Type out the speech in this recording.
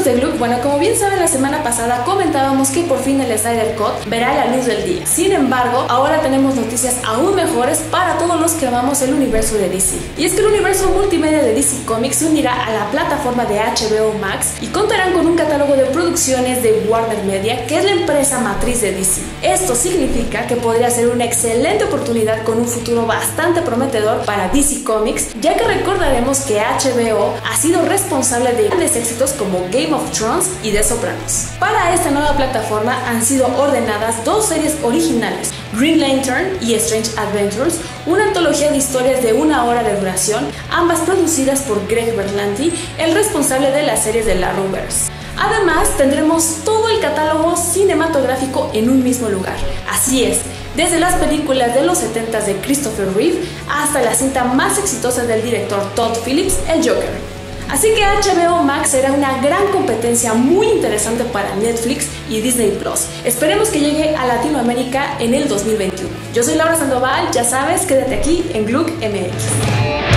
amigos de Gluck, bueno, como bien saben, la semana pasada comentábamos que por fin el Snyder Cut verá la luz del día. Sin embargo, ahora tenemos noticias aún mejores para todos los que amamos el universo de DC. Y es que el universo multimedia de DC Comics se unirá a la plataforma de HBO Max y contarán con un catálogo de producciones de Warner Media, que es la empresa matriz de DC. Esto significa que podría ser una excelente oportunidad con un futuro bastante prometedor para DC Comics, ya que recordaremos que HBO ha sido responsable de grandes éxitos como Game of Thrones y The Sopranos. Para esta nueva plataforma han sido ordenadas dos series originales, Green Lantern y Strange Adventures, una antología de historias de 1 hora de duración, ambas producidas por Greg Berlanti, el responsable de las series de la Arrowverse. Además, tendremos todo el catálogo cinematográfico en un mismo lugar. Así es, desde las películas de los 70s de Christopher Reeve hasta la cinta más exitosa del director Todd Phillips, el Joker. Así que HBO Max será una gran competencia muy interesante para Netflix y Disney Plus. Esperemos que llegue a Latinoamérica en el 2021. Yo soy Laura Sandoval, ya sabes, quédate aquí en Gluck MX.